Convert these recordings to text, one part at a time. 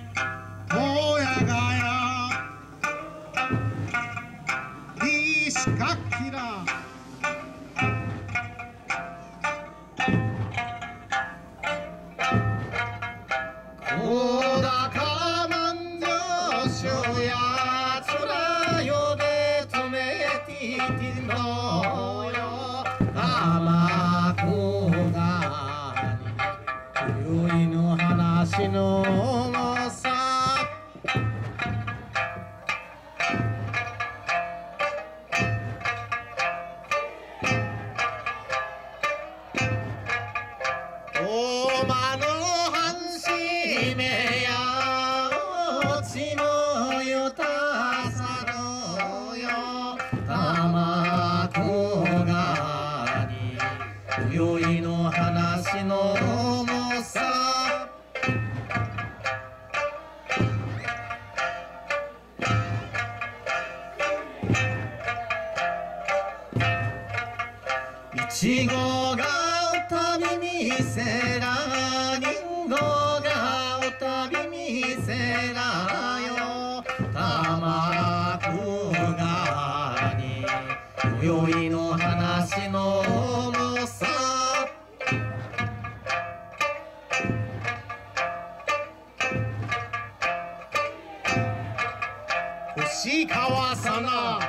親がやいしかきらこだかまんじょしょやつらよでつめててのよあまこがに今宵の話のさおまの半しめやおちのよたさのよたまこがに今宵の話のさいちごがおたびみせらりんごがおたびみせらよたまこがに今宵の話のさ星川さな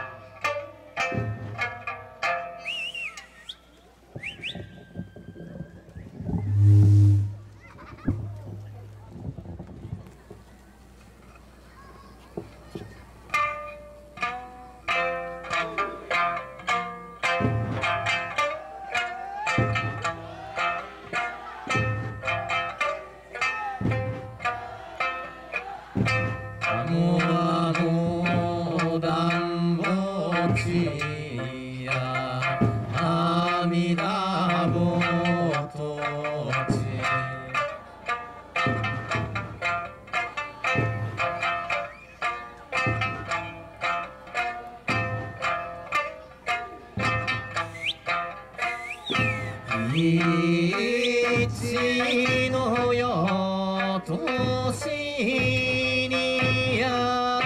一のよとしにや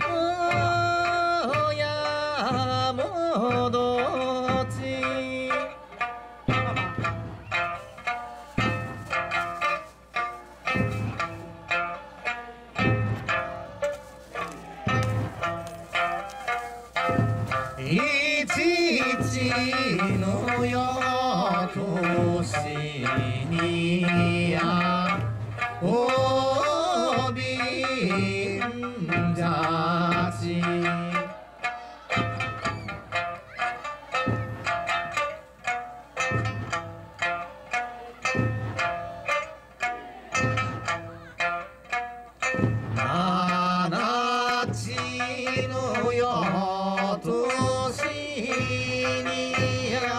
おやもどち一のよとしにやおびんじゃちななちのよとしにや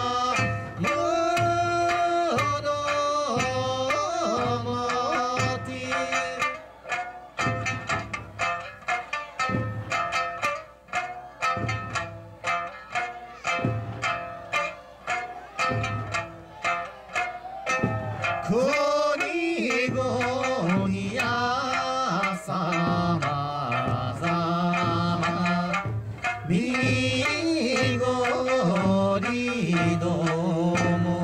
こにごにやさまざまみごりども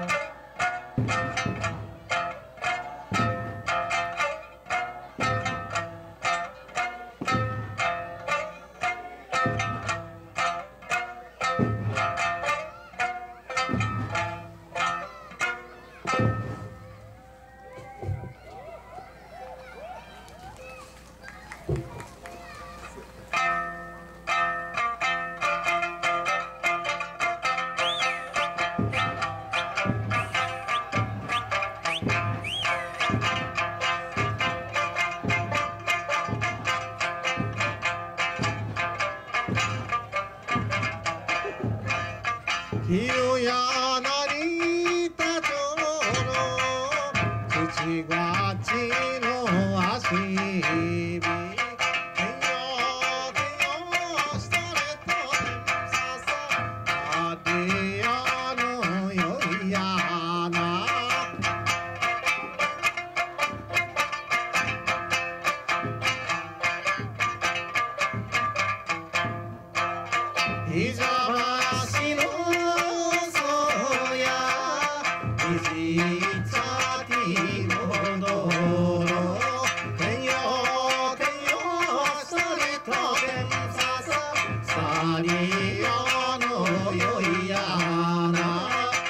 ひろやなりたちょの土がちの足火いざばしのそやいじちゃきもどろ天よ天よそれと天さささりよのよいやな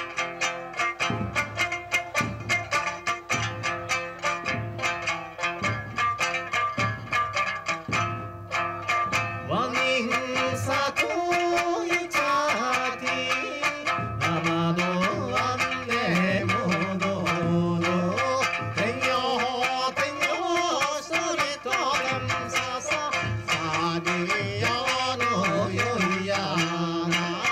ワニンサトイチャティ生のワンネモドロ天よ天よそれと天さささりよのよいやな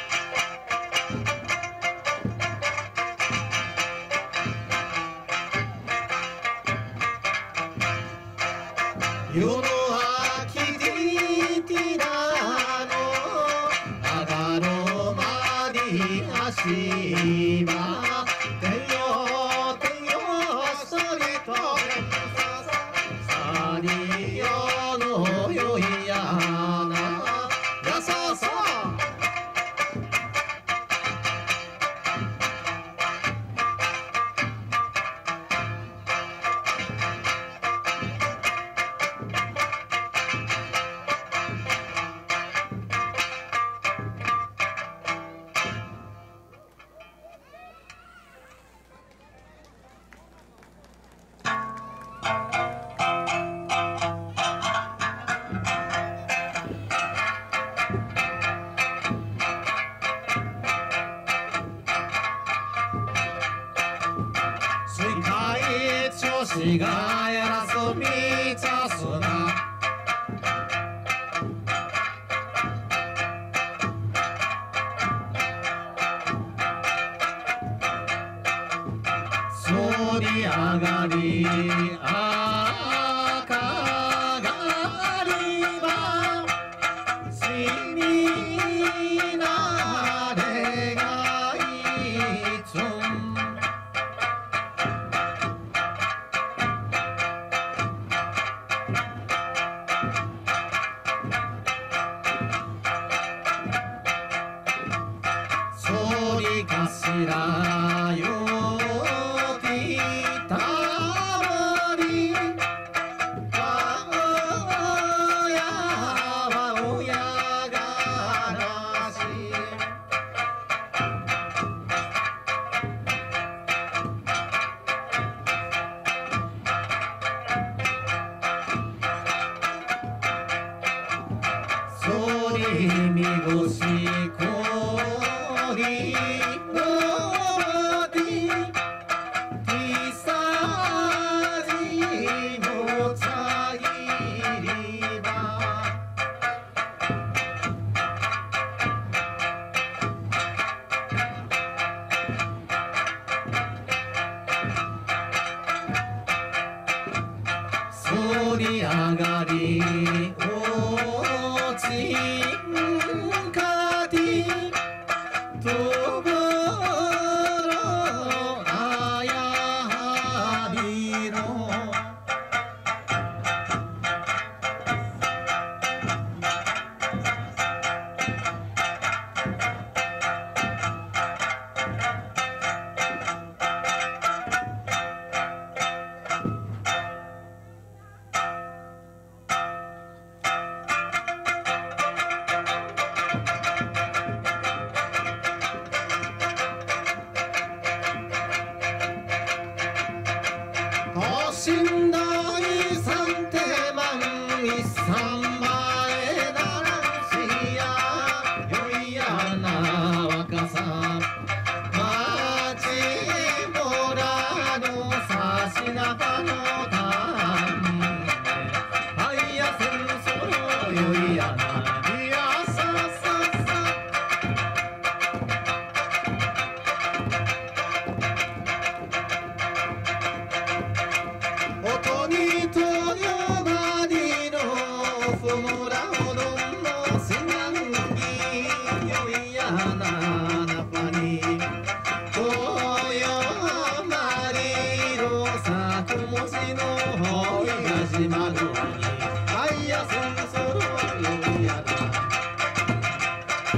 世の秋ティティラのあがろまりあしば天よ天よそれと天さささりよのよいやなやささ世界調子がやらすみちゃすなそり上がり赤がりばしみなれがいつんそりかしらよきたまりあやは親がなしそりみごしこりのでティサジのちぎりばそり上がりおちんかてとぼろあやはびろ死んだいさんてまんいさんまえならんしやよいやな若さまちもらのさしなかのたんあいやせんそろよいやないやさささ音にとよばりのふもらほどのせなんぎよいやななぱにとよまりろさくもしのほいがじまるわにあいやせんそろよいやな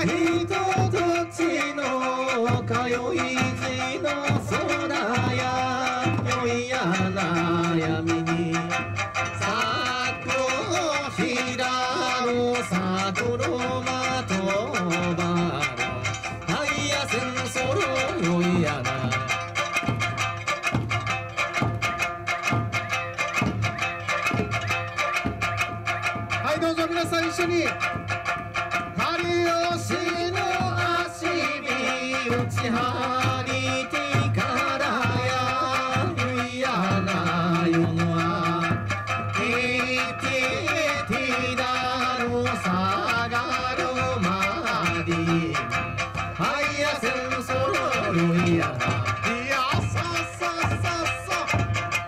人たちの通い地の空や良いや悩みに咲くひらの桜まとばらはいやせんそろよいやなはいどうぞ皆さん一緒に針吉の足火打ち張りてからやゆいやなよのあいててだろさがるまではいやせんそろよいやないやささささ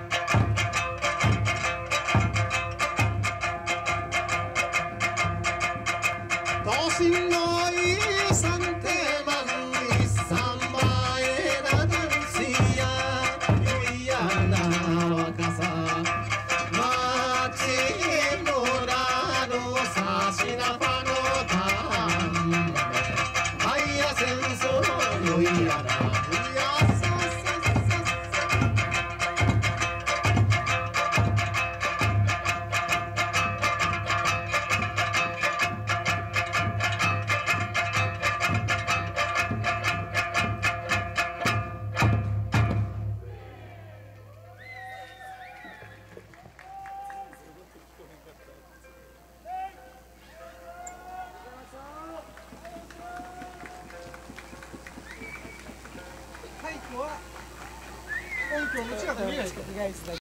都心のいい三手間に三枚なダンスやゆいやな若さ町村のさしなぱのたんはいやせんそろよいやないやささはい、今日は音響の近く見えないですか？